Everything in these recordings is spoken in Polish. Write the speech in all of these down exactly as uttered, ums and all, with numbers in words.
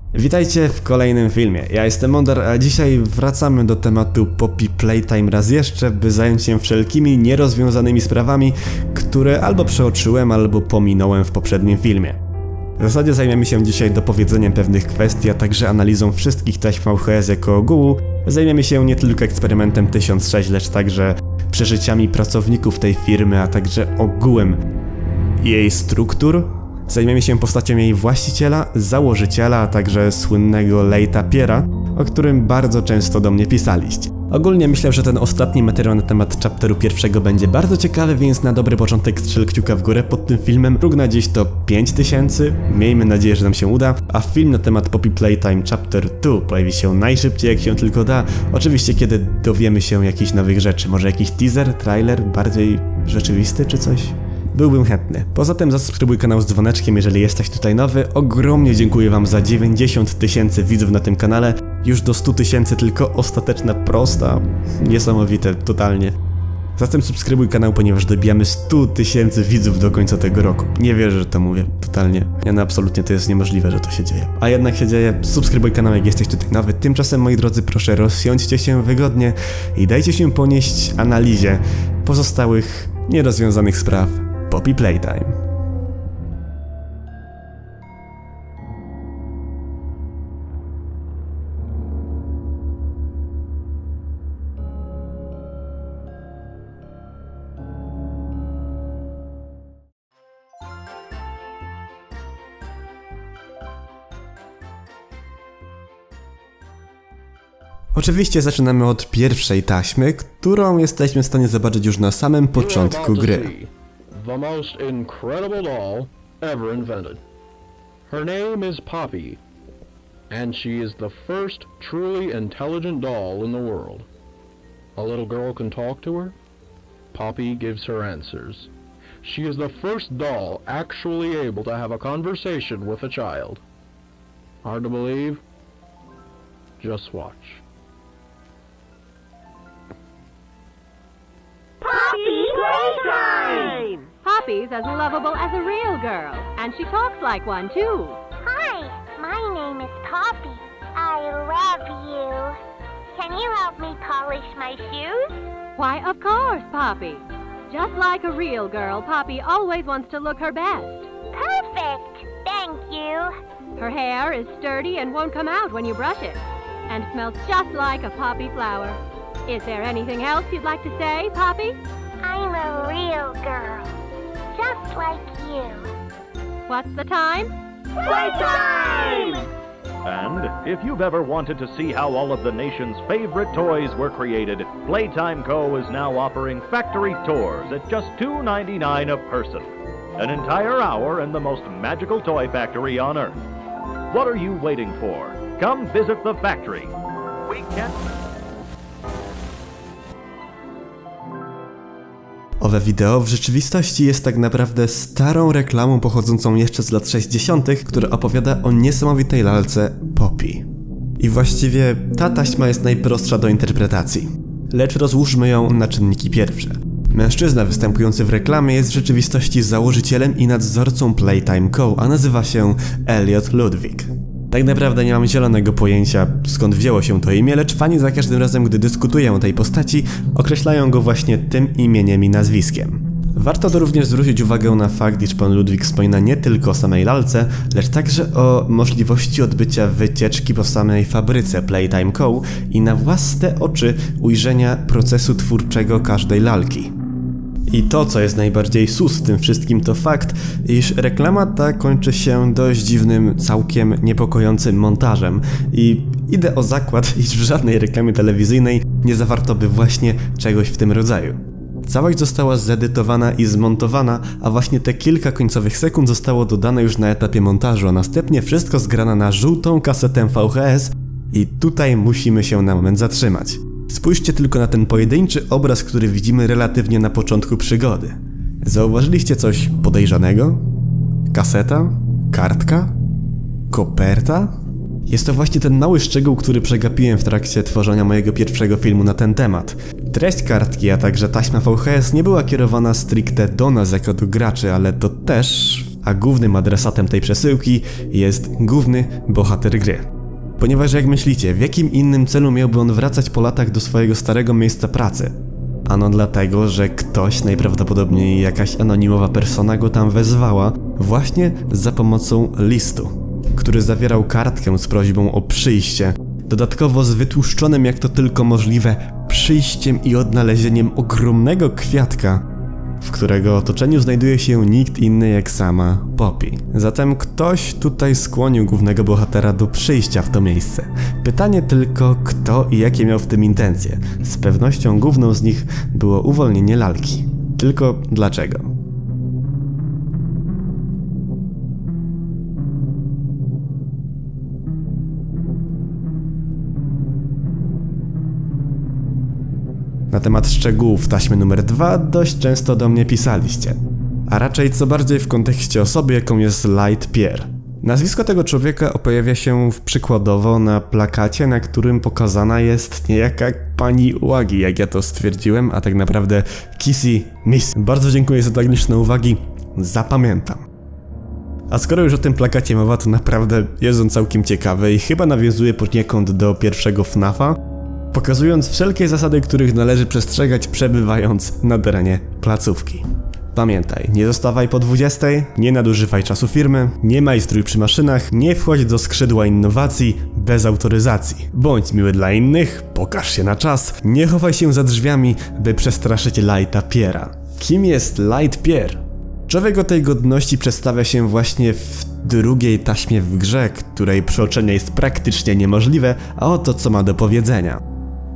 Witajcie w kolejnym filmie. Ja jestem Mondar, a dzisiaj wracamy do tematu Poppy Playtime raz jeszcze, by zająć się wszelkimi nierozwiązanymi sprawami, które albo przeoczyłem, albo pominąłem w poprzednim filmie. W zasadzie zajmiemy się dzisiaj dopowiedzeniem pewnych kwestii, a także analizą wszystkich taśm V H S jako ogółu. Zajmiemy się nie tylko eksperymentem tysiąc sześć, lecz także przeżyciami pracowników tej firmy, a także ogółem jej struktur. Zajmiemy się postacią jej właściciela, założyciela, a także słynnego Leigha Piera, o którym bardzo często do mnie pisaliście. Ogólnie myślę, że ten ostatni materiał na temat chapteru pierwszego będzie bardzo ciekawy, więc na dobry początek strzel kciuka w górę pod tym filmem. Próg na dziś to pięć tysięcy, miejmy nadzieję, że nam się uda, a film na temat Poppy Playtime Chapter dwa pojawi się najszybciej jak się tylko da, oczywiście kiedy dowiemy się jakichś nowych rzeczy, może jakiś teaser, trailer, bardziej rzeczywisty czy coś? Byłbym chętny. Poza tym zasubskrybuj kanał z dzwoneczkiem, jeżeli jesteś tutaj nowy. Ogromnie dziękuję wam za dziewięćdziesiąt tysięcy widzów na tym kanale. Już do stu tysięcy, tylko ostateczna prosta. Niesamowite, totalnie. Zatem subskrybuj kanał, ponieważ dobijamy stu tysięcy widzów do końca tego roku. Nie wierzę, że to mówię, totalnie. Ja no absolutnie to jest niemożliwe, że to się dzieje. A jednak się dzieje. Subskrybuj kanał, jak jesteś tutaj nowy. Tymczasem, moi drodzy, proszę rozsiądźcie się wygodnie i dajcie się ponieść analizie pozostałych nierozwiązanych spraw Poppy Playtime. Oczywiście zaczynamy od pierwszej taśmy, którą jesteśmy w stanie zobaczyć już na samym początku gry. The most incredible doll ever invented. Her name is Poppy, and she is the first truly intelligent doll in the world. A little girl can talk to her. Poppy gives her answers. She is the first doll actually able to have a conversation with a child. Hard to believe? Just watch. Poppy Playtime! Poppy's as lovable as a real girl, and she talks like one, too. Hi, my name is Poppy. I love you. Can you help me polish my shoes? Why, of course, Poppy. Just like a real girl, Poppy always wants to look her best. Perfect! Thank you. Her hair is sturdy and won't come out when you brush it, and smells just like a poppy flower. Is there anything else you'd like to say, Poppy? I'm a real girl. Just like you. What's the time? Playtime! And if you've ever wanted to see how all of the nation's favorite toys were created, Playtime Co. is now offering factory tours at just two ninety-nine a person. An entire hour in the most magical toy factory on Earth. What are you waiting for? Come visit the factory. We can't... Owe wideo w rzeczywistości jest tak naprawdę starą reklamą pochodzącą jeszcze z lat sześćdziesiątych, która opowiada o niesamowitej lalce Poppy. I właściwie ta taśma jest najprostsza do interpretacji. Lecz rozłóżmy ją na czynniki pierwsze. Mężczyzna występujący w reklamie jest w rzeczywistości założycielem i nadzorcą Playtime Co., a nazywa się Elliot Ludwig. Tak naprawdę nie mam zielonego pojęcia, skąd wzięło się to imię, lecz fani za każdym razem, gdy dyskutują o tej postaci, określają go właśnie tym imieniem i nazwiskiem. Warto to również zwrócić uwagę na fakt, iż pan Ludwig wspomina nie tylko o samej lalce, lecz także o możliwości odbycia wycieczki po samej fabryce Playtime Co. i na własne oczy ujrzenia procesu twórczego każdej lalki. I to, co jest najbardziej sus w tym wszystkim, to fakt, iż reklama ta kończy się dość dziwnym, całkiem niepokojącym montażem. I idę o zakład, iż w żadnej reklamie telewizyjnej nie zawarto by właśnie czegoś w tym rodzaju. Całość została zedytowana i zmontowana, a właśnie te kilka końcowych sekund zostało dodane już na etapie montażu, a następnie wszystko zgrana na żółtą kasetę V H S i tutaj musimy się na moment zatrzymać. Spójrzcie tylko na ten pojedynczy obraz, który widzimy relatywnie na początku przygody. Zauważyliście coś podejrzanego? Kaseta? Kartka? Koperta? Jest to właśnie ten mały szczegół, który przegapiłem w trakcie tworzenia mojego pierwszego filmu na ten temat. Treść kartki, a także taśma V H S nie była kierowana stricte do nas jako do graczy, ale to też a głównym adresatem tej przesyłki jest główny bohater gry. Ponieważ jak myślicie, w jakim innym celu miałby on wracać po latach do swojego starego miejsca pracy? Ano dlatego, że ktoś, najprawdopodobniej jakaś anonimowa persona go tam wezwała właśnie za pomocą listu, który zawierał kartkę z prośbą o przyjście, dodatkowo z wytłuszczonym jak to tylko możliwe przyjściem i odnalezieniem ogromnego kwiatka, w którego otoczeniu znajduje się nikt inny jak sama Poppy. Zatem ktoś tutaj skłonił głównego bohatera do przyjścia w to miejsce. Pytanie tylko, kto i jakie miał w tym intencje. Z pewnością główną z nich było uwolnienie lalki. Tylko dlaczego? Na temat szczegółów taśmy numer dwa dość często do mnie pisaliście, a raczej co bardziej w kontekście osoby, jaką jest Light Pierre. Nazwisko tego człowieka pojawia się w przykładowo na plakacie, na którym pokazana jest niejaka pani Uwagi, jak ja to stwierdziłem, a tak naprawdę Kissy Miss. Bardzo dziękuję za tak liczne uwagi, zapamiętam. A skoro już o tym plakacie mowa, to naprawdę jest on całkiem ciekawy i chyba nawiązuje poniekąd do pierwszego F NAFa, pokazując wszelkie zasady, których należy przestrzegać przebywając na terenie placówki. Pamiętaj, nie zostawaj po dwudziestej, nie nadużywaj czasu firmy, nie majstruj przy maszynach, nie wchodź do skrzydła innowacji bez autoryzacji. Bądź miły dla innych, pokaż się na czas, nie chowaj się za drzwiami, by przestraszyć Lighta Pierre'a. Kim jest Light Pierre? Człowiek o tej godności przedstawia się właśnie w drugiej taśmie w grze, której przeoczenie jest praktycznie niemożliwe, a oto co ma do powiedzenia.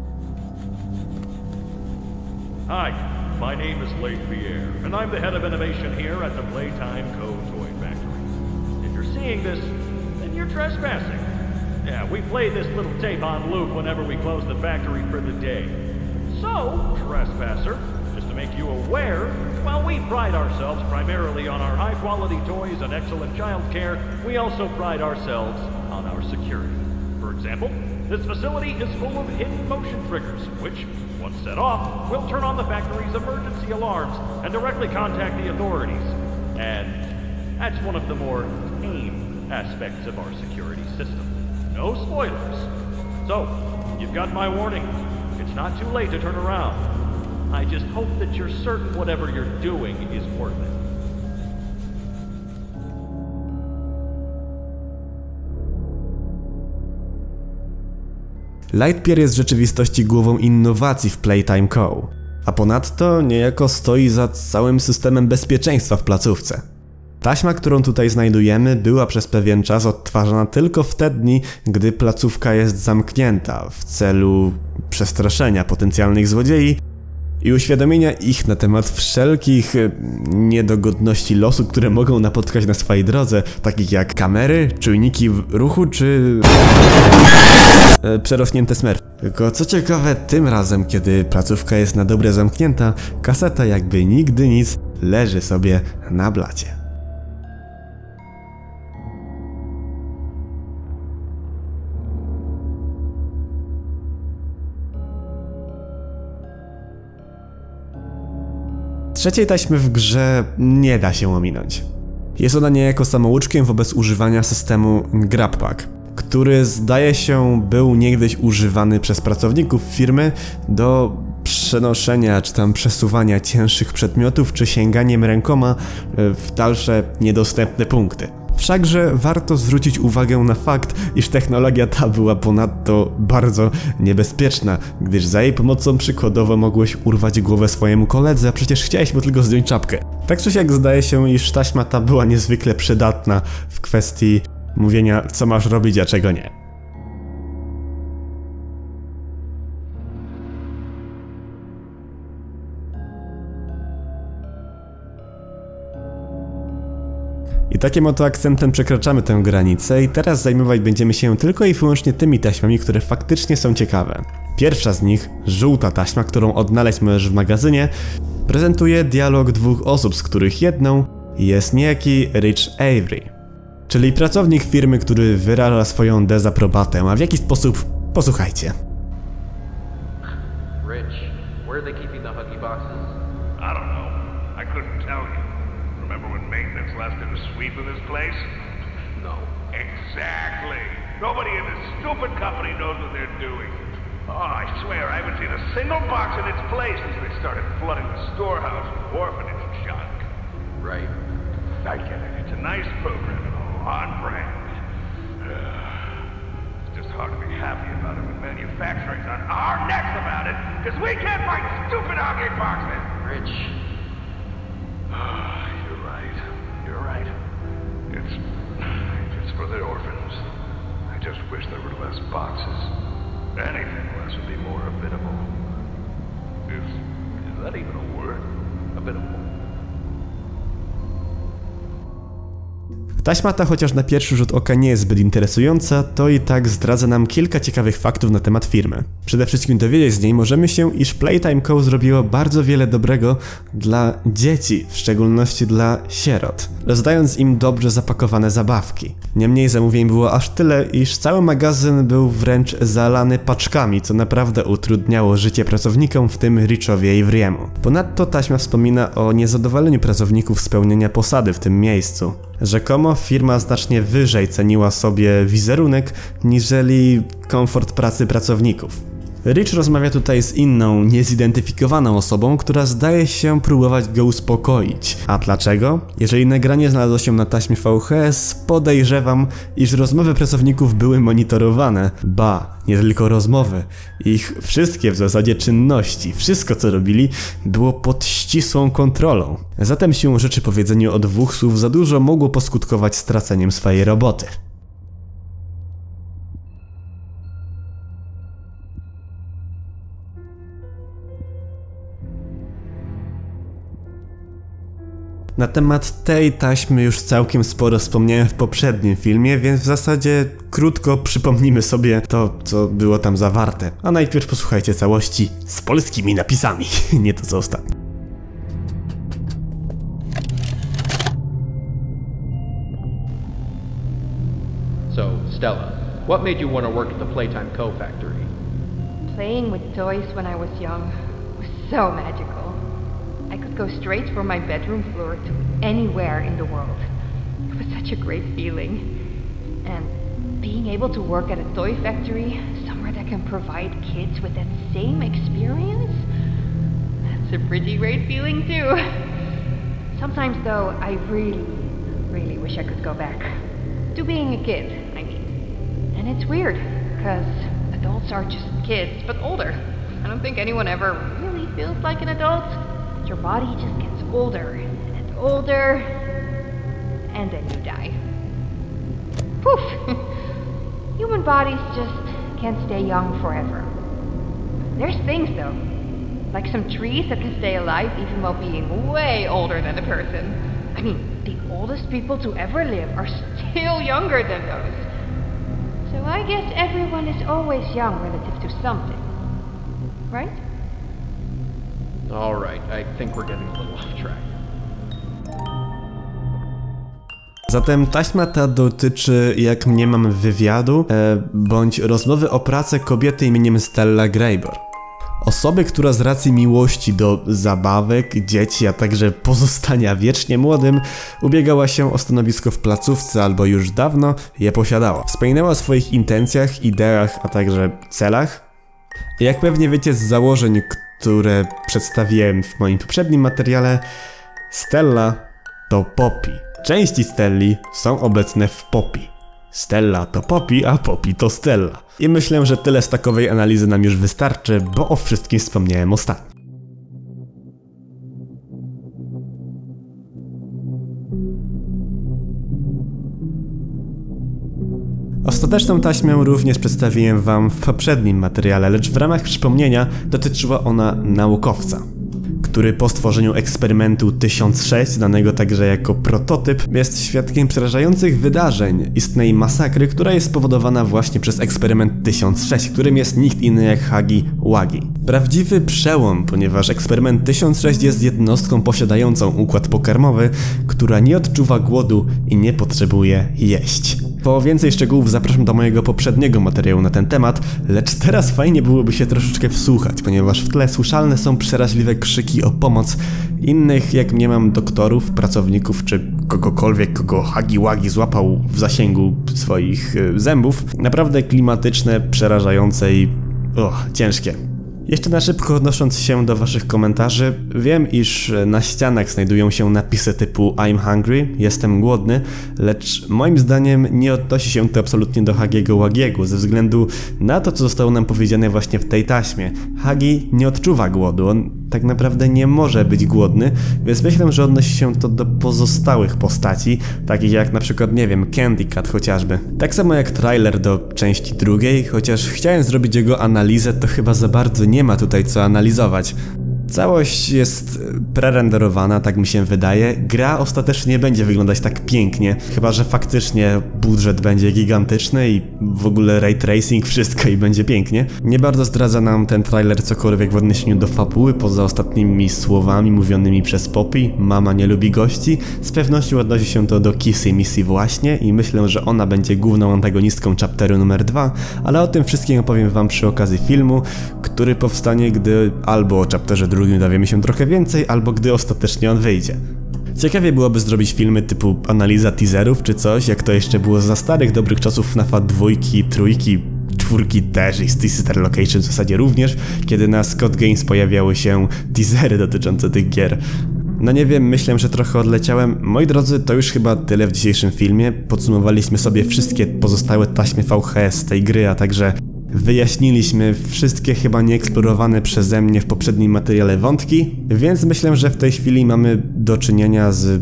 Hi, my name is Light Pierre, and I'm the head of innovation here at the Playtime Co. Toy Factory. If you're seeing this, then you're trespassing. Yeah, we play this little tape on loop whenever we close the factory for the day. So, trespasser, just to make you aware, while we pride ourselves primarily on our high-quality toys and excellent child care, we also pride ourselves on our security. For example, this facility is full of hidden motion triggers, which, once set off, will turn on the factory's emergency alarms and directly contact the authorities. And that's one of the more tame aspects of our security system. No spoilers. So, you've got my warning. It's not too late to turn around. I just hope that you're certain whatever you're doing is worth it. Light Pierre jest w rzeczywistości głową innowacji w Playtime Co. A ponadto niejako stoi za całym systemem bezpieczeństwa w placówce. Taśma, którą tutaj znajdujemy, była przez pewien czas odtwarzana tylko w te dni, gdy placówka jest zamknięta w celu przestraszenia potencjalnych złodziei i uświadomienia ich na temat wszelkich niedogodności losu, które mogą napotkać na swojej drodze, takich jak kamery, czujniki ruchu czy e, przerośnięte smerfy. Tylko co ciekawe, tym razem, kiedy placówka jest na dobre zamknięta, kaseta jakby nigdy nic leży sobie na blacie. Trzeciej taśmy w grze nie da się ominąć. Jest ona niejako samouczkiem wobec używania systemu GrabPack, który zdaje się był niegdyś używany przez pracowników firmy do przenoszenia czy tam przesuwania cięższych przedmiotów czy sięganiem rękoma w dalsze niedostępne punkty. Wszakże warto zwrócić uwagę na fakt, iż technologia ta była ponadto bardzo niebezpieczna, gdyż za jej pomocą przykładowo mogłeś urwać głowę swojemu koledze, a przecież chciałeś mu tylko zdjąć czapkę. Tak czy siak zdaje się, iż taśma ta była niezwykle przydatna w kwestii mówienia, co masz robić, a czego nie. I takim oto akcentem przekraczamy tę granicę i teraz zajmować będziemy się tylko i wyłącznie tymi taśmami, które faktycznie są ciekawe. Pierwsza z nich, żółta taśma, którą odnaleźć możesz w magazynie, prezentuje dialog dwóch osób, z których jedną jest niejaki Rich Avery, czyli pracownik firmy, który wyraża swoją dezaprobatę, a w jaki sposób? Posłuchajcie. Rich, where are they keeping the Huggy boxes? I don't know. I couldn't tell you. Remember when maintenance left in a suite? Exactly. Nobody in this stupid company knows what they're doing. Oh, I swear I haven't seen a single box in its place since they started flooding the storehouse with orphanage junk. Right. I get it. It's a nice program and all, on brand. It's just hard to be happy about it when manufacturing's on our necks about it, because we can't find stupid ugly boxes. Rich. You're right. You're right. It's... it's for the orphans. I just wish there were less boxes. Anything less would be more habitable. Is... is that even a word? Habitable. Taśma ta, chociaż na pierwszy rzut oka nie jest zbyt interesująca, to i tak zdradza nam kilka ciekawych faktów na temat firmy. Przede wszystkim dowiedzieć z niej możemy się, iż Playtime Co. zrobiło bardzo wiele dobrego dla dzieci, w szczególności dla sierot, rozdając im dobrze zapakowane zabawki. Niemniej zamówień było aż tyle, iż cały magazyn był wręcz zalany paczkami, co naprawdę utrudniało życie pracownikom, w tym Richowi Avery'emu. Ponadto taśma wspomina o niezadowoleniu pracowników z pełnienia posady w tym miejscu. Rzekomo firma znacznie wyżej ceniła sobie wizerunek, niżeli komfort pracy pracowników. Rich rozmawia tutaj z inną, niezidentyfikowaną osobą, która zdaje się próbować go uspokoić. A dlaczego? Jeżeli nagranie znalazło się na taśmie V H S, podejrzewam, iż rozmowy pracowników były monitorowane. Ba, nie tylko rozmowy. Ich wszystkie w zasadzie czynności, wszystko co robili, było pod ścisłą kontrolą. Zatem siłą rzeczy powiedzenie o dwóch słów za dużo mogło poskutkować straceniem swojej roboty. Na temat tej taśmy już całkiem sporo wspomniałem w poprzednim filmie, więc w zasadzie krótko przypomnimy sobie to, co było tam zawarte. A najpierw posłuchajcie całości z polskimi napisami, nie to co ostatnio. So, Stella, what made you want to work at the Playtime Co. factory? Playing with toys when I was young was so magical. I could go straight from my bedroom floor to anywhere in the world. It was such a great feeling. And being able to work at a toy factory, somewhere that can provide kids with that same experience, that's a pretty great feeling too. Sometimes though, I really, really wish I could go back. To being a kid, I mean. And it's weird, because adults are just kids, but older. I don't think anyone ever really feels like an adult. Your body just gets older and older, and then you die. Poof! Human bodies just can't stay young forever. There's things though, like some trees that can stay alive even while being way older than a person. I mean, the oldest people to ever live are still younger than those. So I guess everyone is always young relative to something, right? All right, I think we're getting a little off track. Zatem taśma ta dotyczy, jak mniemam, wywiadu, e, bądź rozmowy o pracy kobiety imieniem Stella Graybor. Osoby, która z racji miłości do zabawek, dzieci, a także pozostania wiecznie młodym, ubiegała się o stanowisko w placówce albo już dawno je posiadała. Wspominała o swoich intencjach, ideach, a także celach. Jak pewnie wiecie z założeń, które przedstawiłem w moim poprzednim materiale, Stella to Poppy. Części Stelli są obecne w Poppy. Stella to Poppy, a Poppy to Stella. I myślę, że tyle z takowej analizy nam już wystarczy, bo o wszystkim wspomniałem ostatnio. Ostateczną taśmę również przedstawiłem wam w poprzednim materiale, lecz w ramach przypomnienia dotyczyła ona naukowca, który po stworzeniu eksperymentu tysiąc sześć, znanego także jako prototyp, jest świadkiem przerażających wydarzeń, istnej masakry, która jest spowodowana właśnie przez eksperyment tysiąc sześć, którym jest nikt inny jak Huggy Wuggy. Prawdziwy przełom, ponieważ eksperyment tysiąc sześć jest jednostką posiadającą układ pokarmowy, która nie odczuwa głodu i nie potrzebuje jeść. Po więcej szczegółów zapraszam do mojego poprzedniego materiału na ten temat, lecz teraz fajnie byłoby się troszeczkę wsłuchać, ponieważ w tle słyszalne są przeraźliwe krzyki o pomoc innych, jak mniemam, doktorów, pracowników czy kogokolwiek, kogo Hagi-Wagi złapał w zasięgu swoich zębów. Naprawdę klimatyczne, przerażające i oh, ciężkie. Jeszcze na szybko odnosząc się do waszych komentarzy, wiem, iż na ścianach znajdują się napisy typu I'm hungry, jestem głodny, lecz moim zdaniem nie odnosi się to absolutnie do Hagiego Wagiego, ze względu na to, co zostało nam powiedziane właśnie w tej taśmie. Hagi nie odczuwa głodu, on tak naprawdę nie może być głodny, więc myślę, że odnosi się to do pozostałych postaci, takich jak na przykład, nie wiem, Candy Cat chociażby. Tak samo jak trailer do części drugiej, chociaż chciałem zrobić jego analizę, to chyba za bardzo nie ma tutaj co analizować. Całość jest prerenderowana, tak mi się wydaje. Gra ostatecznie nie będzie wyglądać tak pięknie, chyba że faktycznie budżet będzie gigantyczny i w ogóle ray tracing, wszystko i będzie pięknie. Nie bardzo zdradza nam ten trailer cokolwiek w odniesieniu do fabuły, poza ostatnimi słowami mówionymi przez Poppy. Mama nie lubi gości. Z pewnością odnosi się to do Kissy Missy właśnie i myślę, że ona będzie główną antagonistką chapteru numer dwa, ale o tym wszystkim opowiem wam przy okazji filmu, który powstanie, gdy albo o chapterze drugim dowiemy się trochę więcej, albo gdy ostatecznie on wyjdzie. Ciekawie byłoby zrobić filmy typu analiza teaserów czy coś, jak to jeszcze było za starych dobrych czasów F NAFa dwójki, trójki, czwórki też i Sister Location w zasadzie również, kiedy na Scott Games pojawiały się teasery dotyczące tych gier. No nie wiem, myślę, że trochę odleciałem. Moi drodzy, to już chyba tyle w dzisiejszym filmie. Podsumowaliśmy sobie wszystkie pozostałe taśmy V H S tej gry, a także wyjaśniliśmy wszystkie chyba nieeksplorowane przeze mnie w poprzednim materiale wątki, więc myślę, że w tej chwili mamy do czynienia z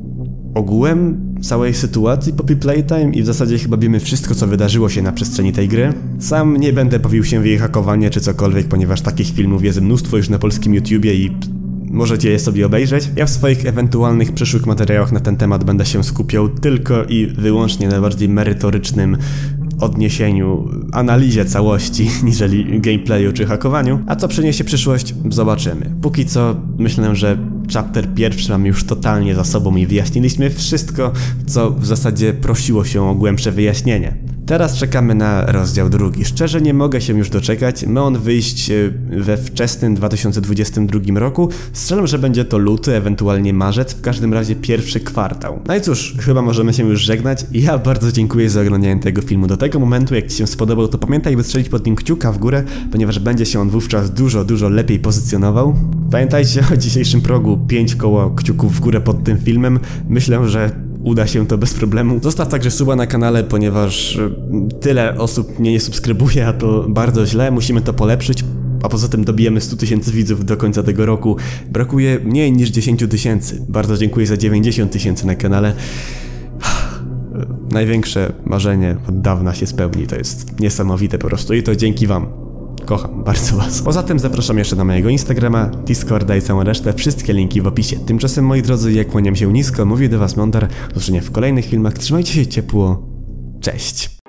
ogółem całej sytuacji Poppy Playtime i w zasadzie chyba wiemy wszystko, co wydarzyło się na przestrzeni tej gry. Sam nie będę bawił się w jej hakowanie czy cokolwiek, ponieważ takich filmów jest mnóstwo już na polskim YouTubie i możecie je sobie obejrzeć. Ja w swoich ewentualnych przyszłych materiałach na ten temat będę się skupiał tylko i wyłącznie na bardziej merytorycznym odniesieniu, analizie całości, niżeli gameplayu czy hakowaniu. A co przyniesie przyszłość? Zobaczymy. Póki co myślę, że chapter pierwszy mamy już totalnie za sobą i wyjaśniliśmy wszystko, co w zasadzie prosiło się o głębsze wyjaśnienie. Teraz czekamy na rozdział drugi. Szczerze nie mogę się już doczekać. Ma on wyjść we wczesnym dwa tysiące dwudziestym drugim roku. Strzelam, że będzie to luty, ewentualnie marzec, w każdym razie pierwszy kwartał. No i cóż, chyba możemy się już żegnać. Ja bardzo dziękuję za oglądanie tego filmu do tego momentu. Jak ci się spodobał, to pamiętaj, by strzelić pod nim kciuka w górę, ponieważ będzie się on wówczas dużo, dużo lepiej pozycjonował. Pamiętajcie o dzisiejszym progu pięć koło kciuków w górę pod tym filmem. Myślę, że uda się to bez problemu. Zostaw także suba na kanale, ponieważ tyle osób mnie nie subskrybuje, a to bardzo źle. Musimy to polepszyć. A poza tym dobijemy sto tysięcy widzów do końca tego roku. Brakuje mniej niż dziesięć tysięcy. Bardzo dziękuję za dziewięćdziesiąt tysięcy na kanale. Największe marzenie od dawna się spełni. To jest niesamowite po prostu i to dzięki wam. Kocham bardzo was. Poza tym zapraszam jeszcze na mojego Instagrama, Discorda i całą resztę. Wszystkie linki w opisie. Tymczasem, moi drodzy, ja kłaniam się nisko. Mówię do was Mondar. Do zobaczenia w kolejnych filmach. Trzymajcie się ciepło. Cześć.